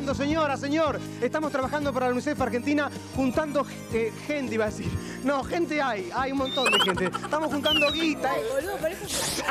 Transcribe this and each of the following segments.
trabajando, señora, señor. Estamos trabajando para la UNICEF Argentina juntando gente, iba a decir. No, gente hay un montón de gente. Estamos juntando guita. Boludo, parece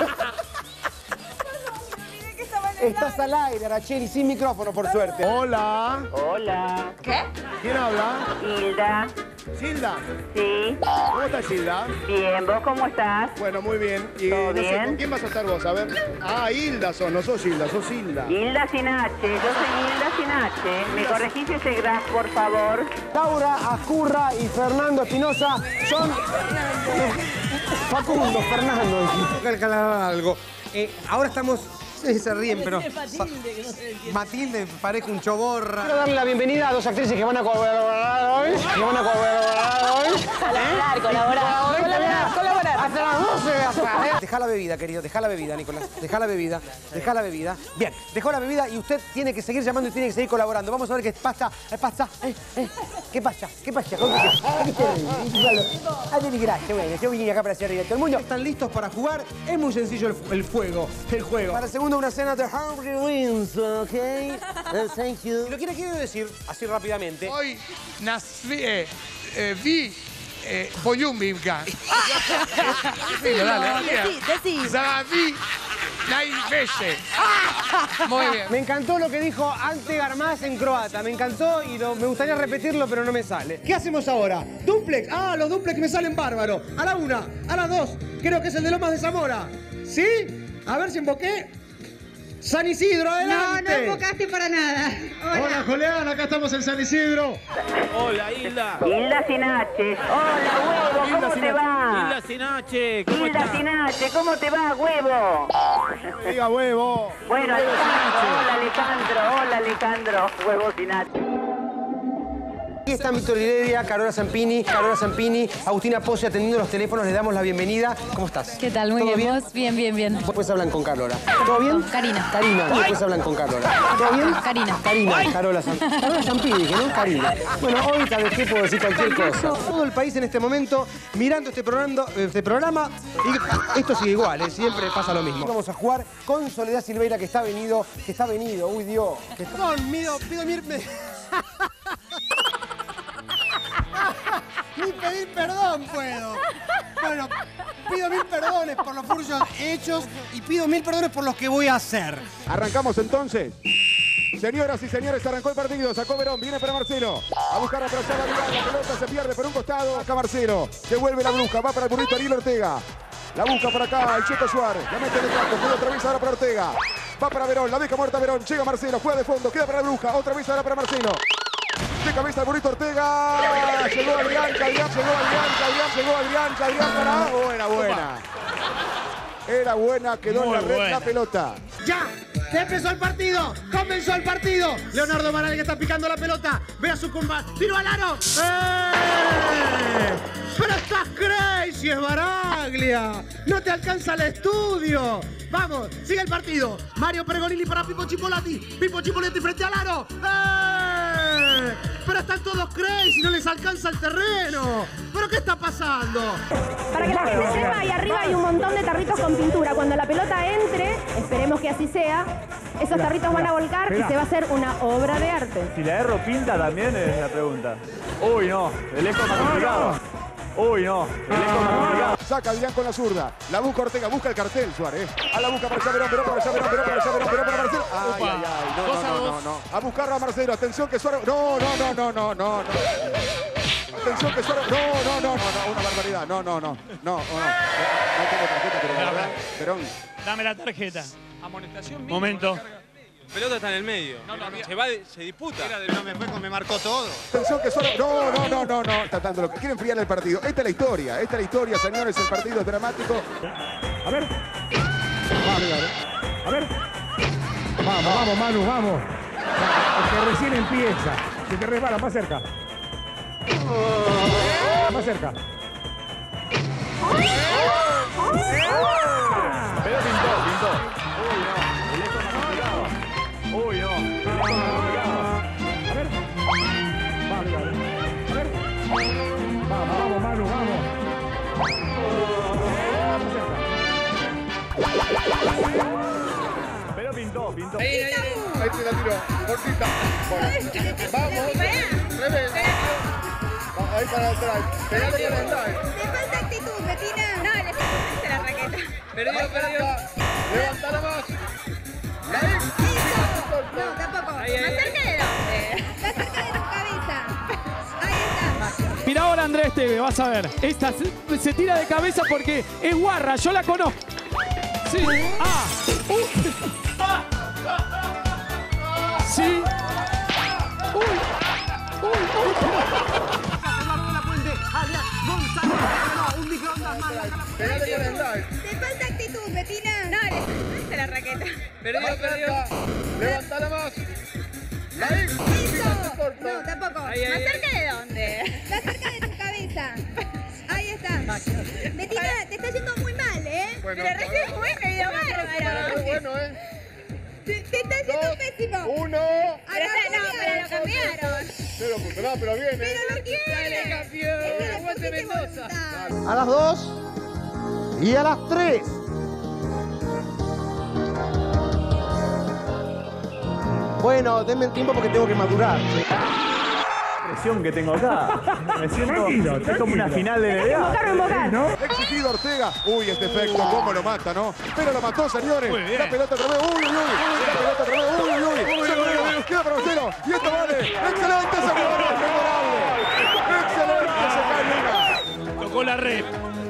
Estás al aire, Araceli, sin micrófono, por suerte. Hola. Hola. ¿Qué? ¿Quién habla? Hilda. ¿Gilda? Sí. ¿Cómo estás, Gilda? Bien, ¿vos cómo estás? Bueno, muy bien. Y ¿Todo no sé, bien? ¿con quién vas a estar vos? A ver. Ah, Hilda no sos Gilda, sos Hilda. Hilda sin H. Yo soy Hilda sin H. ¿Me corregís ese graf, por favor? Laura Ascurra y Fernando Espinosa son... Facundo, Fernando. Calcular algo. Ahora estamos... Sí, se ríen, pero... Matilde, que no se entiende. Matilde parece un choborra. Quiero darle la bienvenida a dos actrices que van a colaborar hoy. Colaborar. Hasta las 12. Deja la bebida, querido. Deja la bebida, Nicolás. Deja la bebida. Deja la bebida. Bien, dejó la bebida y usted tiene que seguir llamando y tiene que seguir colaborando. Vamos a ver qué pasa. ¿Qué pasa? ¿Qué pasa? ¿Qué pasa? Gracias, bueno, yo vine acá para hacer reír a todo el mundo. ¿Están listos para jugar? Es muy sencillo el juego. Para el segundo, una cena de Harvey Winston, ¿ok? Thank you. Lo que le quiero decir, así rápidamente. Poi vi Pogliumbimka. Decí. Sarà vi Naivesce. Muy bien. Me encantó lo que dijo Ante Garmaz en croata. Me encantó y me gustaría repetirlo, pero no me sale. ¿Qué hacemos ahora? ¿Duplex? Ah, los duplex me salen bárbaro. A la una, a las dos. Creo que es el de Lomas de Zamora. ¿Sí? A ver si invoqué. San Isidro, adelante. No invocaste para nada. Hola, Julián, acá estamos en San Isidro. Hola, Hilda. Hilda sin H. Hola, huevo, ¿cómo te va? Hilda sin H, ¿cómo Hilda estás? sin H, ¿cómo te va, huevo? Diga huevo. Bueno, hola, Alejandro. Huevo sin H. Aquí están Víctor Heredia, Carola Zampini, Agustina Pozzi atendiendo los teléfonos. Les damos la bienvenida. ¿Cómo estás? ¿Qué tal? Muy ¿Todo bien. ¿Vos? Bien. Después hablan con Carola. ¿Todo bien? Karina. Karina. Y después hablan con Carola. ¿Todo bien? Karina. Carola Zampini, que no Karina. Bueno, hoy tal vez puedo decir cualquier cosa. Todo el país en este momento mirando este programa y esto sigue igual, siempre pasa lo mismo. Vamos a jugar con Soledad Silveira, que está venido. Uy, Dios. Pido Ni pedir perdón puedo. Bueno, pido 1000 perdones por los furcios hechos y pido 1000 perdones por los que voy a hacer. Arrancamos entonces. Señoras y señores, arrancó el partido. Sacó Verón, viene para Marcelo. A buscar atrás a la pelota, se pierde por un costado. Acá Marcelo. Se vuelve la bruja, va para el burrito Ariel Ortega. La busca para acá, el Checo Suárez. La mete en el campo, queda otra vez ahora para Ortega. Va para Verón, la deja muerta Verón. Llega Marcelo, juega de fondo, queda para la bruja. Otra vez ahora para Marcelo. De cabeza el burrito Ortega. Llegó Adrián para... Era buena. Era buena, quedó en la red la pelota. ¡Ya! ¡Empezó el partido! ¡Comenzó el partido! Leonardo Maral que está picando la pelota. Ve a su compa. ¡Tiro al aro! ¡Pero estás crazy, es Baraglia! ¡No te alcanza el estudio! ¡Vamos! ¡Sigue el partido! Mario Pergolini para Pipo Chipolati. Pipo Chipolati frente al aro. ¡Pero están todos crazy! ¡No les alcanza el terreno! ¿Pero qué está pasando? Para que la gente sepa, ahí arriba hay un montón de tarritos con pintura. Cuando la pelota entre, esperemos que así sea, esos tarritos van a volcar y se va a hacer una obra de arte. Si la erro pinta también es la pregunta. Uy, no, el eco más complicado. Uy, no, el eco más complicado. Saca Adrián con la zurda. La busca Ortega, busca el cartel, Suárez. A la busca para allá, Verón para Marcelo. Ay. No. A buscarlo a Marcelo. Atención que Suárez. No. Atención que Suárez. No. Una barbaridad. No. No tengo tarjeta, pero la verdad, Verón. Dame la tarjeta. Amonestación. Momento. La pelota está en el medio. Se disputa. Me marcó todo. Atención que Suárez. No. Tratando lo que quiere enfriar el partido. Esta es la historia, señores. El partido es dramático. A ver. Vamos, Manu, vamos. Es que recién empieza. Se te resbala, más cerca. Más cerca. Pero pintó. Uy, no. El eco más complicado. A ver. Vamos, Manu, vamos. Pero pintó. Ahí te la tiró. Cortita. Bueno. Vamos. Revés. Ahí para atrás. Pegale con el drive. Te falta actitud, Betina. No, le sacaste la raqueta. Perdió. Levantala más. Ahí. No, tampoco. ¿Más cerca de dónde? Más cerca de tu cabeza. Ahí está. Mira ahora Andrés Teve, vas a ver. Esta se tira de cabeza porque es guarra, yo la conozco. Sí. Ah. Sí. Pegale con el drive. Te falta actitud, Betina. No, le sacaste la raqueta. Perdió. Levantala más. Ahí. No, tampoco. ¿Más cerca de dónde? Más cerca de tu cabeza. Ahí está. Betina, te está yendo muy mal, ¿eh? Bueno, pero recién fue medio bárbaro. Qué bueno, Te está yendo pésimo. 1. Pero lo cambiaron. Pero bien, Pero lo quiere. Campeón. Aguante Mendoza. A las 2 y a las 3. Bueno, denme el tiempo porque tengo que madurar. Presión que tengo acá. Me siento. Tranquilo, Es como una tranquilo. final de NBA. Invocar o invocar. ¿No? Exigido Ortega. Uy, este efecto, cómo lo mata, ¿no? Pero lo mató, señores. Muy bien. La pelota otra vez. Uy. La pelota otra vez. Uy. Queda para Marcelo. Y esto vale. Excelente ese jugador. Memorable. Excelente ese cañona. Tocó la red.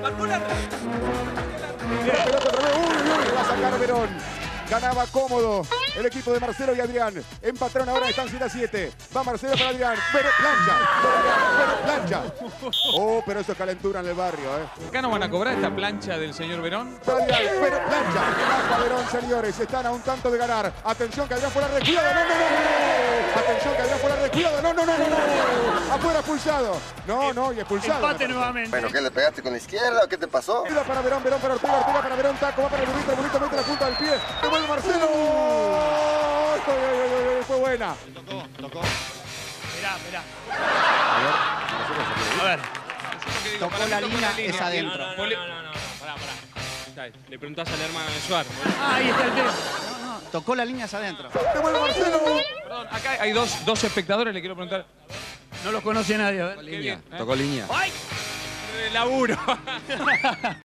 La pelota otra vez. Uy. Va a sacar Verón. Ganaba cómodo el equipo de Marcelo y Adrián. Empataron ahora, están 7-7. Va Marcelo para Adrián. Pero plancha. Oh, pero eso es calentura en el barrio, ¿eh? Acá no van a cobrar esta plancha del señor Verón. Para Adrián, pero plancha. Baja Verón, señores. Están a un tanto de ganar. Atención que Adrián fuera recuidado. No. Atención que Adrián fuera recuidado. No. Afuera expulsado. No, y expulsado. Empate nuevamente. Bueno, ¿qué le pegaste con la izquierda o qué te pasó? Tira para Verón para Ortega para Verón, taco, va para el burrito mete la punta del pie. Devuelve Marcelo. Fue buena. Tocó. Mirá. A ver. Tocó la línea, es adentro. No. Pará. Le preguntás a la hermana de Suárez. Ahí está el tema. Tocó la línea hacia adentro. Devuelve Marcelo. Perdón, acá hay dos espectadores, le quiero preguntar. No los conoce nadie. A ver. Qué bien, ¿eh? Tocó línea. ¡Ay! Laburo.